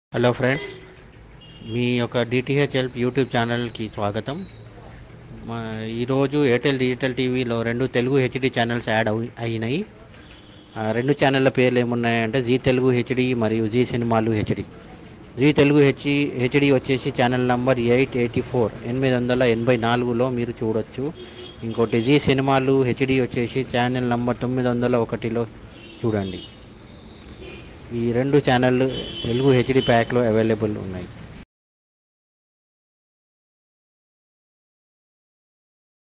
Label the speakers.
Speaker 1: Hello friends, మీ యొక్క DTH help YouTube ఛానల్కి స్వాగతం. మా ఈరోజు ఎయిర్టెల్ డిజిటల్ టీవీలో రెండు తెలుగు హెచ్డి ఛానల్స్ అయినాయి. ఆ రెండు ఛానళ్ళ పేర్లు ఏమున్నాయంటే జీ తెలుగు హెచ్డి మరియు జీ సినిమాలు హెచ్డి. జీ తెలుగు హెచ్డి వచ్చేసి ఛానల్ నంబర్ 884 884లో మీరు చూడొచ్చు. ఇంకోటి జీ సినిమాలు హెచ్డి వచ్చేసి ఛానల్ నంబర్ 901లో చూడండి. ఈ రెండు ఛానళ్ళు తెలుగు హెచ్డి ప్యాక్లో అవైలబుల్ ఉన్నాయి.